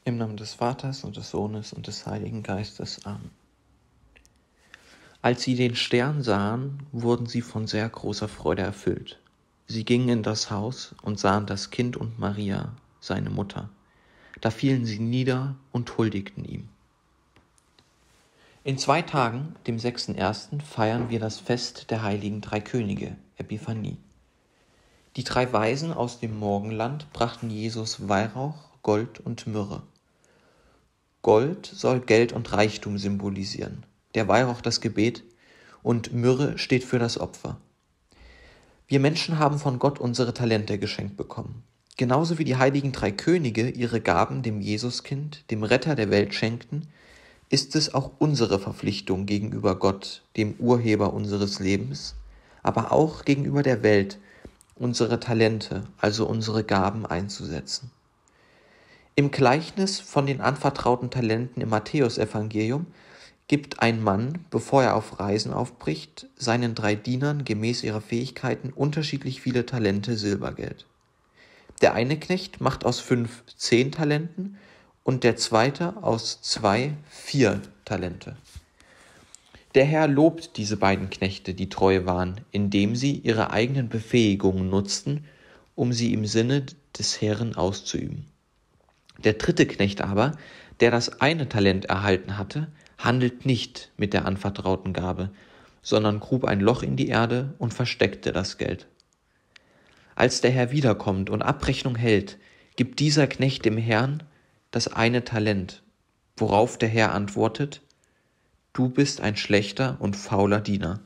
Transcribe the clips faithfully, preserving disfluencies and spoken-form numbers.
Im Namen des Vaters und des Sohnes und des Heiligen Geistes. Amen. Als sie den Stern sahen, wurden sie von sehr großer Freude erfüllt. Sie gingen in das Haus und sahen das Kind und Maria, seine Mutter. Da fielen sie nieder und huldigten ihm. In zwei Tagen, dem sechsten ersten, feiern wir das Fest der heiligen drei Könige, Epiphanie. Die drei Weisen aus dem Morgenland brachten Jesus Weihrauch, Gold und Myrrhe. Gold soll Geld und Reichtum symbolisieren, der Weihrauch das Gebet und Myrrhe steht für das Opfer. Wir Menschen haben von Gott unsere Talente geschenkt bekommen. Genauso wie die heiligen drei Könige ihre Gaben dem Jesuskind, dem Retter der Welt, schenkten, ist es auch unsere Verpflichtung gegenüber Gott, dem Urheber unseres Lebens, aber auch gegenüber der Welt, unsere Talente, also unsere Gaben einzusetzen. Im Gleichnis von den anvertrauten Talenten im Matthäusevangelium gibt ein Mann, bevor er auf Reisen aufbricht, seinen drei Dienern gemäß ihrer Fähigkeiten unterschiedlich viele Talente Silbergeld. Der eine Knecht macht aus fünf zehn Talenten und der zweite aus zwei vier Talente. Der Herr lobt diese beiden Knechte, die treu waren, indem sie ihre eigenen Befähigungen nutzten, um sie im Sinne des Herrn auszuüben. Der dritte Knecht aber, der das eine Talent erhalten hatte, handelt nicht mit der anvertrauten Gabe, sondern grub ein Loch in die Erde und versteckte das Geld. Als der Herr wiederkommt und Abrechnung hält, gibt dieser Knecht dem Herrn das eine Talent, worauf der Herr antwortet: Du bist ein schlechter und fauler Diener.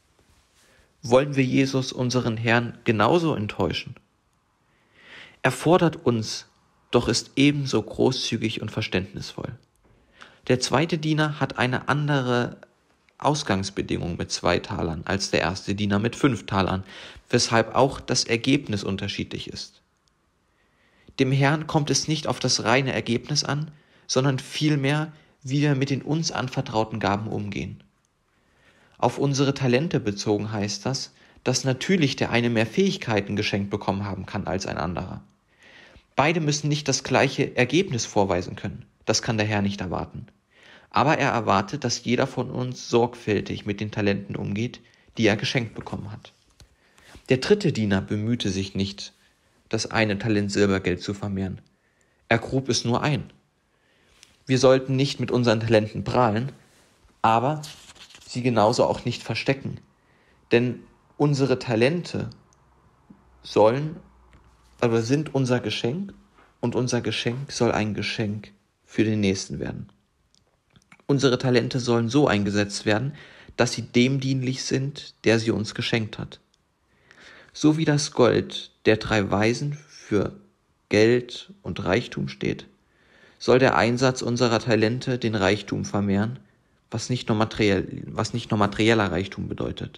Wollen wir Jesus, unseren Herrn, genauso enttäuschen? Er fordert uns, doch ist ebenso großzügig und verständnisvoll. Der zweite Diener hat eine andere Ausgangsbedingung mit zwei Talern als der erste Diener mit fünf Talern, weshalb auch das Ergebnis unterschiedlich ist. Dem Herrn kommt es nicht auf das reine Ergebnis an, sondern vielmehr, wie wir mit den uns anvertrauten Gaben umgehen. Auf unsere Talente bezogen heißt das, dass natürlich der eine mehr Fähigkeiten geschenkt bekommen haben kann als ein anderer. Beide müssen nicht das gleiche Ergebnis vorweisen können, das kann der Herr nicht erwarten. Aber er erwartet, dass jeder von uns sorgfältig mit den Talenten umgeht, die er geschenkt bekommen hat. Der dritte Diener bemühte sich nicht, das eine Talent Silbergeld zu vermehren. Er grub es nur ein. Wir sollten nicht mit unseren Talenten prahlen, aber sie genauso auch nicht verstecken. Denn unsere Talente sollen, aber sind unser Geschenk und unser Geschenk soll ein Geschenk für den Nächsten werden. Unsere Talente sollen so eingesetzt werden, dass sie dem dienlich sind, der sie uns geschenkt hat. So wie das Gold der drei Weisen für Geld und Reichtum steht, soll der Einsatz unserer Talente den Reichtum vermehren, was nicht nur materiell, was nicht nur materieller Reichtum bedeutet.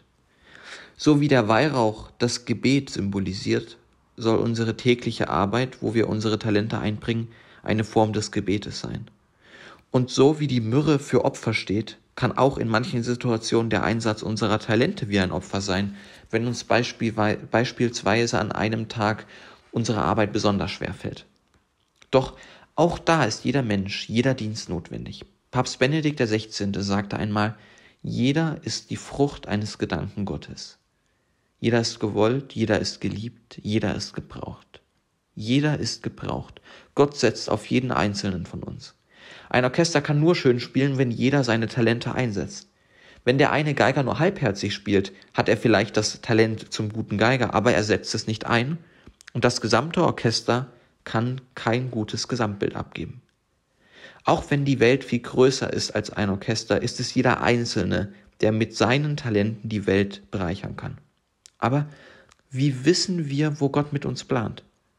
So wie der Weihrauch das Gebet symbolisiert, soll unsere tägliche Arbeit, wo wir unsere Talente einbringen, eine Form des Gebetes sein. Und so wie die Myrrhe für Opfer steht, kann auch in manchen Situationen der Einsatz unserer Talente wie ein Opfer sein, wenn uns beispielsweise an einem Tag unsere Arbeit besonders schwer fällt. Doch auch da ist jeder Mensch, jeder Dienst notwendig. Papst Benedikt der Sechzehnte sagte einmal: Jeder ist die Frucht eines Gedanken Gottes. Jeder ist gewollt, jeder ist geliebt, jeder ist gebraucht. Jeder ist gebraucht. Gott setzt auf jeden Einzelnen von uns. Ein Orchester kann nur schön spielen, wenn jeder seine Talente einsetzt. Wenn der eine Geiger nur halbherzig spielt, hat er vielleicht das Talent zum guten Geiger, aber er setzt es nicht ein und das gesamte Orchester kann kein gutes Gesamtbild abgeben. Auch wenn die Welt viel größer ist als ein Orchester, ist es jeder Einzelne, der mit seinen Talenten die Welt bereichern kann. Aber wie wissen wir, wo Gott mit uns plant?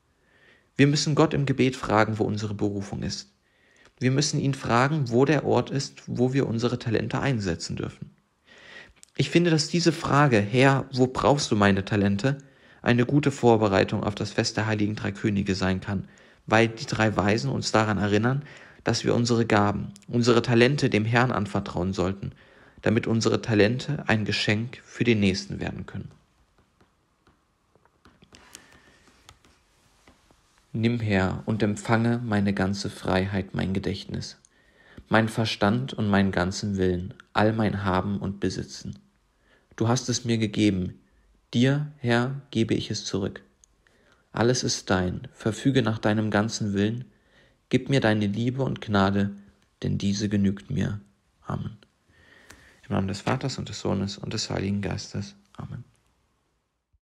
Wir müssen Gott im Gebet fragen, wo unsere Berufung ist. Wir müssen ihn fragen, wo der Ort ist, wo wir unsere Talente einsetzen dürfen. Ich finde, dass diese Frage, Herr, wo brauchst du meine Talente, eine gute Vorbereitung auf das Fest der heiligen drei Könige sein kann, weil die drei Weisen uns daran erinnern, dass wir unsere Gaben, unsere Talente dem Herrn anvertrauen sollten, damit unsere Talente ein Geschenk für den Nächsten werden können. Nimm her und empfange meine ganze Freiheit, mein Gedächtnis, mein Verstand und meinen ganzen Willen, all mein Haben und Besitzen. Du hast es mir gegeben, dir, Herr, gebe ich es zurück. Alles ist dein, verfüge nach deinem ganzen Willen, gib mir deine Liebe und Gnade, denn diese genügt mir. Amen. Im Namen des Vaters und des Sohnes und des Heiligen Geistes. Amen.